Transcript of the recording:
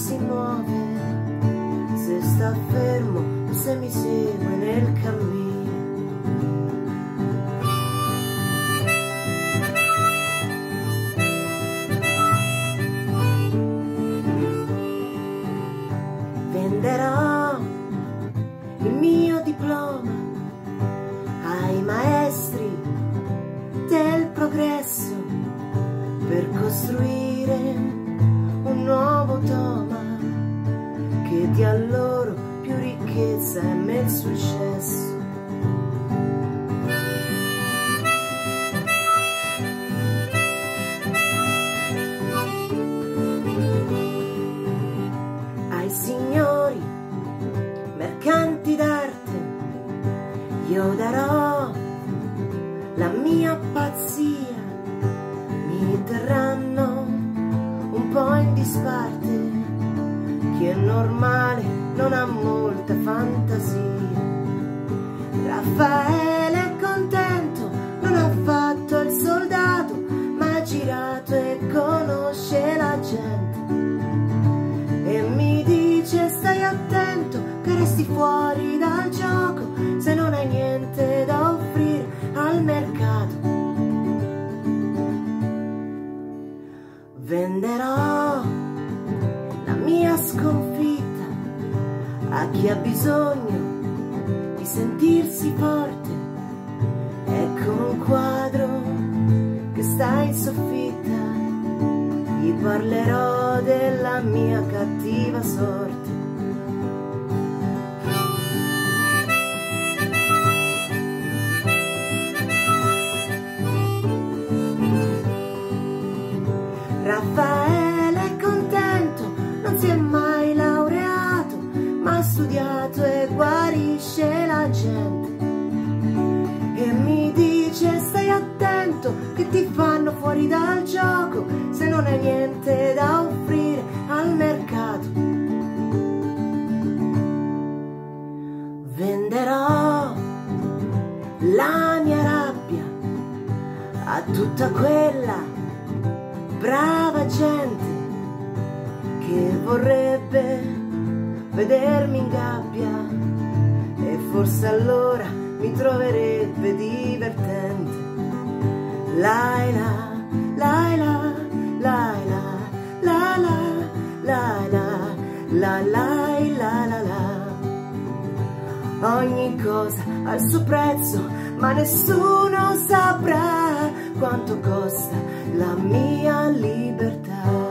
si muove, se sta fermo o se mi segue nel cammino. Venderò il mio diploma ai maestri del progresso per costruire un nuovo Toma che dia loro più ricchezza e me il successo. Ai signori mercanti d'arte io darò la mia pazzia, mi terranno un po' in disparte. Chi è normale non ha molta fantasia. Raffaele è contento, non ha fatto il soldato, ma ha girato e conosce la gente. E mi dice stai attento che resti fuori dal gioco se non hai niente da offrire al mercato. Venderò la mia sconfitta a chi ha bisogno di sentirsi forte. Ecco un quadro che sta in soffitta, gli parlerò della mia cattiva sorte. Raffaele è contento, non si è mai laureato, ma ha studiato e guarisce la gente. E mi dice stai attento che ti fanno fuori dal gioco se non hai niente da offrire al mercato. Venderò la mia rabbia a tutta quella brava gente che vorrebbe vedermi in gabbia, e forse allora mi troverebbe divertente. Laila, Laila, Laila, Laila, Laila, la la la la. Ogni cosa ha il suo prezzo, ma nessuno saprà quanto costa la mia libertà.